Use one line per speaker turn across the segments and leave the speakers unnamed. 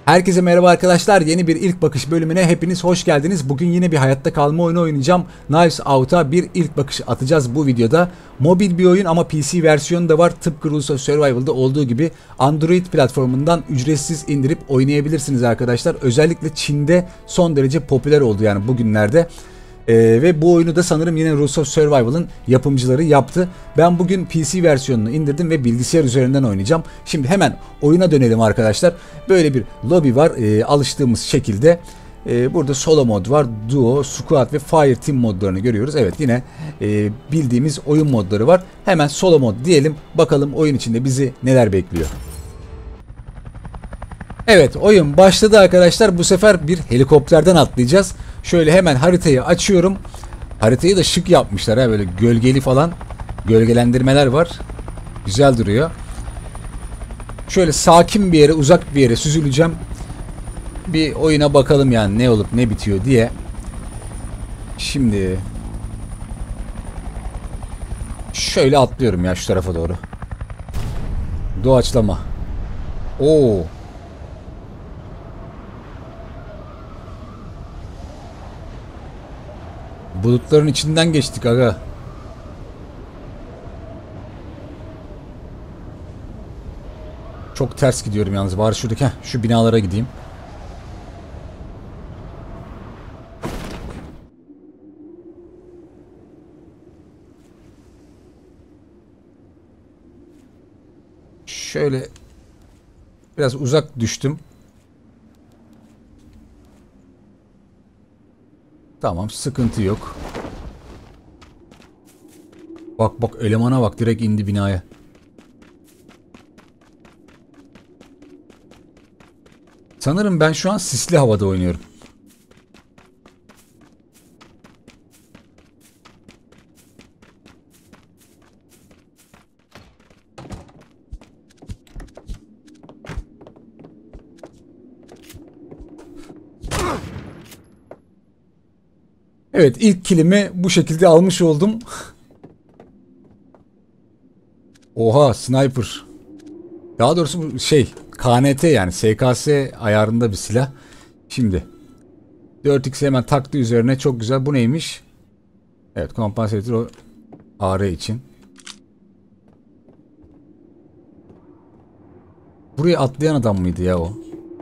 Herkese merhaba arkadaşlar. Yeni bir ilk bakış bölümüne hepiniz hoş geldiniz. Bugün yine bir hayatta kalma oyunu oynayacağım. Knives Out'a bir ilk bakış atacağız bu videoda. Mobil bir oyun ama PC versiyonu da var. Tıpkı Rules of Survival'da olduğu gibi Android platformundan ücretsiz indirip oynayabilirsiniz arkadaşlar. Özellikle Çin'de son derece popüler oldu yani bugünlerde. Ve bu oyunu da sanırım yine Rules of Survival'ın yapımcıları yaptı. Ben bugün PC versiyonunu indirdim ve bilgisayar üzerinden oynayacağım. Şimdi hemen oyuna dönelim arkadaşlar. Böyle bir lobi var alıştığımız şekilde. Burada solo mod var, duo, squad ve fire team modlarını görüyoruz. Evet, yine bildiğimiz oyun modları var. Hemen solo mod diyelim, bakalım oyun içinde bizi neler bekliyor. Evet, oyun başladı arkadaşlar. Bu sefer bir helikopterden atlayacağız. Şöyle hemen haritayı açıyorum. Haritayı da şık yapmışlar ha, böyle gölgeli falan. Gölgelendirmeler var. Güzel duruyor. Şöyle sakin bir yere, uzak bir yere süzüleceğim. Bir oyuna bakalım yani ne olup ne bitiyor diye. Şimdi şöyle atlıyorum ya şu tarafa doğru. Doğaçlama. Oo. Bulutların içinden geçtik aga. Çok ters gidiyorum yalnız. Bari şuradaki şu binalara gideyim. Şöyle biraz uzak düştüm. Tamam, sıkıntı yok. Bak bak, elemana bak, direkt indi binaya. Sanırım ben şu an sisli havada oynuyorum. Evet, ilk kilimi bu şekilde almış oldum. Oha, sniper. Daha doğrusu bu şey KNT, yani SKS ayarında bir silah. Şimdi 4x hemen taktı üzerine, çok güzel. Bu neymiş? Evet, kompansatör o AR için. Buraya atlayan adam mıydı ya o?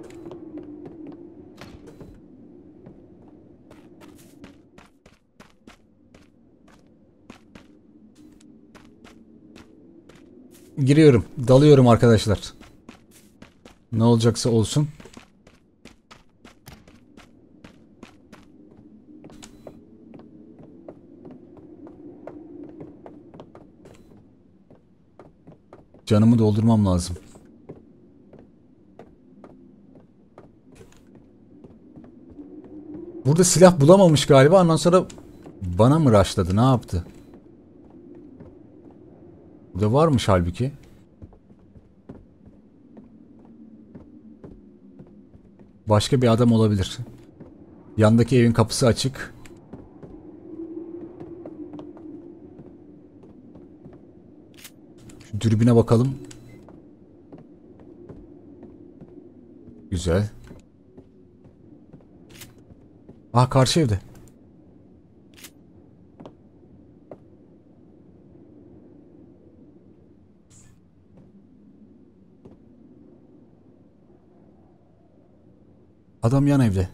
Giriyorum. Dalıyorum arkadaşlar. Ne olacaksa olsun. Canımı doldurmam lazım. Burada silah bulamamış galiba. Ondan sonra bana mı rushladı? Ne yaptı? Burada varmış halbuki. Başka bir adam olabilir. Yandaki evin kapısı açık. Şu dürbüne bakalım. Güzel. Ah, karşı evde. Adam yan evde.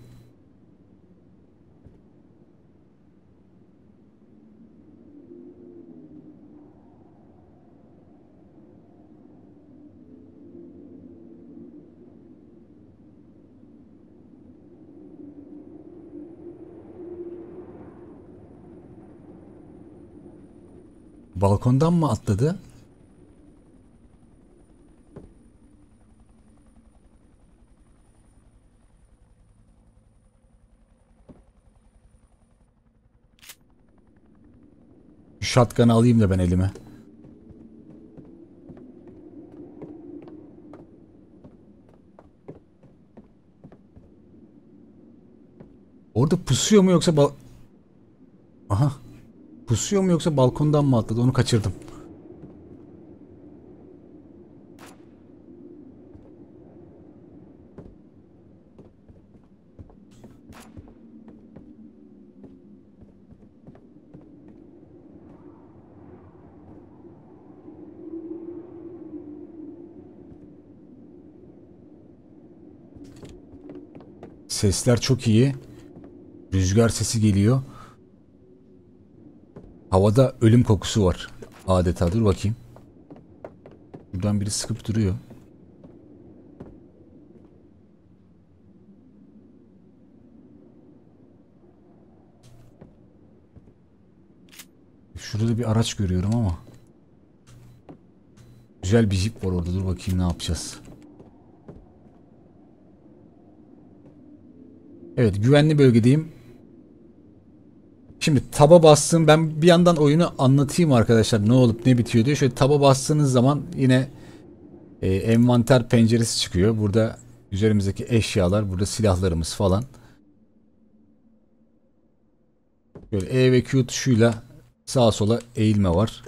Balkondan mı atladı? Şu shotgun'ı alayım da ben elime. Orada pusuyor mu yoksa Aha. Pusuyor mu yoksa balkondan mı atladı? Onu kaçırdım. Sesler çok iyi. Rüzgar sesi geliyor. Havada ölüm kokusu var. Adeta. Dur bakayım. Buradan biri sıkıp duruyor. Şurada bir araç görüyorum ama. Güzel bir jip var orada. Dur bakayım ne yapacağız. Evet, güvenli bölgedeyim. Şimdi taba bastım. Ben bir yandan oyunu anlatayım arkadaşlar. Ne olup ne bitiyor diye. Şöyle taba bastığınız zaman yine envanter penceresi çıkıyor. Burada üzerimizdeki eşyalar. Burada silahlarımız falan. Böyle E ve Q tuşuyla sağa sola eğilme var.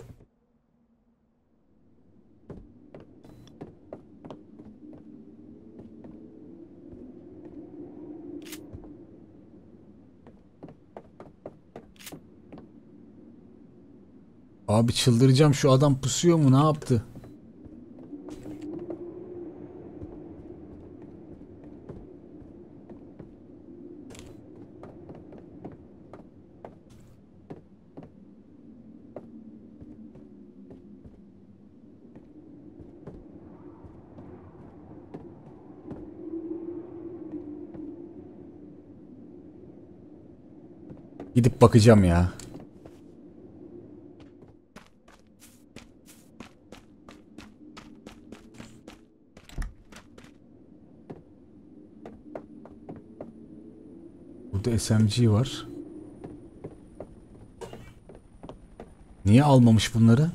Abi çıldıracağım, şu adam pusuyor mu, ne yaptı? Gidip bakacağım ya. Burada SMG var. Niye almamış bunları?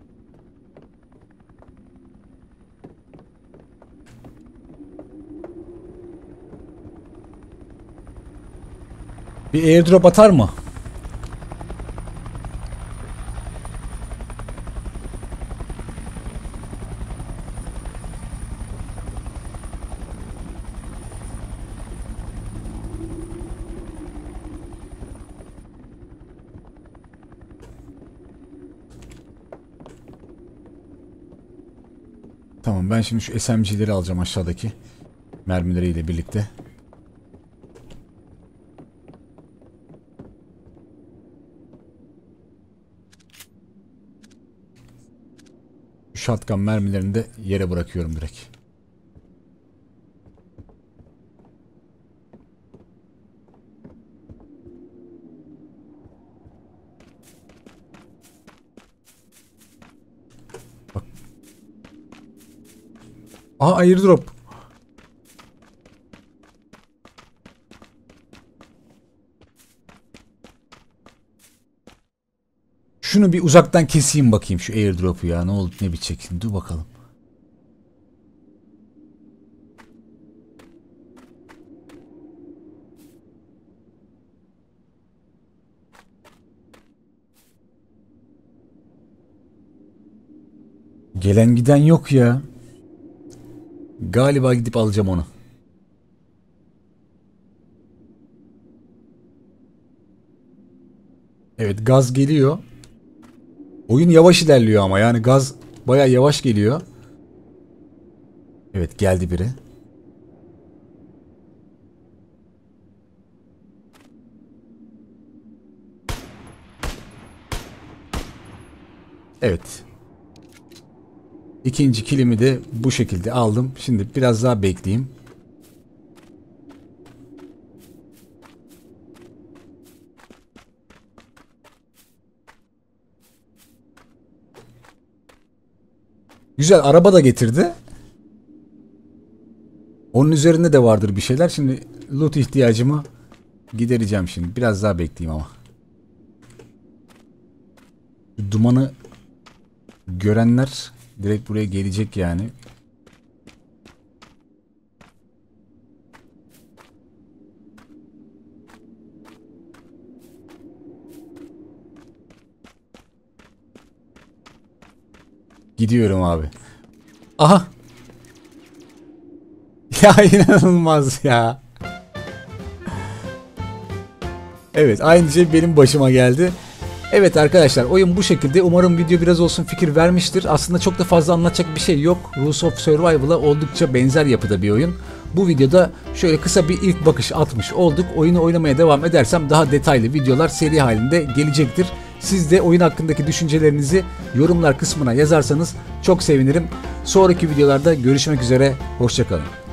Bir airdrop atar mı? Tamam, ben şimdi şu SMG'leri alacağım aşağıdaki. Mermileriyle birlikte. Shotgun mermilerini de yere bırakıyorum direkt. Bak. Aa, airdrop. Şunu bir uzaktan keseyim bakayım şu airdrop'u ya. Ne oldu ne bitecek. Dur bakalım. Gelen giden yok ya. Galiba gidip alacağım onu. Evet, gaz geliyor. Oyun yavaş ilerliyor ama yani gaz bayağı yavaş geliyor. Evet, geldi biri. Evet. İkinci kilimi de bu şekilde aldım. Şimdi biraz daha bekleyeyim. Güzel, araba da getirdi. Onun üzerinde de vardır bir şeyler. Şimdi loot ihtiyacımı gidereceğim şimdi. Biraz daha bekleyeyim ama. Dumanı görenler direkt buraya gelecek yani. Gidiyorum abi. Aha. Ya inanılmaz ya. Evet, aynı şey benim başıma geldi. Evet arkadaşlar, oyun bu şekilde. Umarım video biraz olsun fikir vermiştir. Aslında çok da fazla anlatacak bir şey yok. Rules of Survival'a oldukça benzer yapıda bir oyun. Bu videoda şöyle kısa bir ilk bakış atmış olduk. Oyunu oynamaya devam edersem daha detaylı videolar seri halinde gelecektir. Siz de oyun hakkındaki düşüncelerinizi yorumlar kısmına yazarsanız çok sevinirim. Sonraki videolarda görüşmek üzere, hoşça kalın.